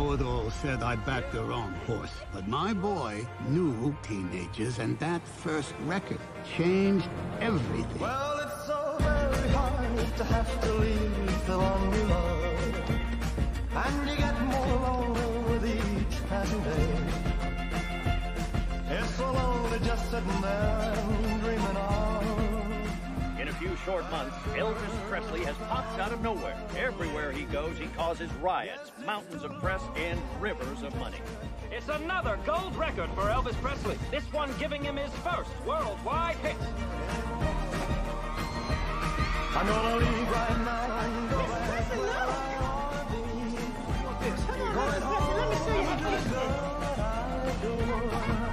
know-it-all said I backed the wrong horse, but my boy knew teenagers, and that first record changed everything. Well, it's so very hard to have to leave the one you love, and you get more lonely with each passing day. It's so lonely just sitting there and dreaming of. In a few short months, Elvis Presley has popped out of nowhere. Everywhere he goes, he causes riots, mountains of press, and rivers of money. It's another gold record for Elvis Presley. This one giving him his first worldwide hit. I'm gonna leave right now and go back. Listen, look. Come on, Elvis Presley, let me show you how to do it.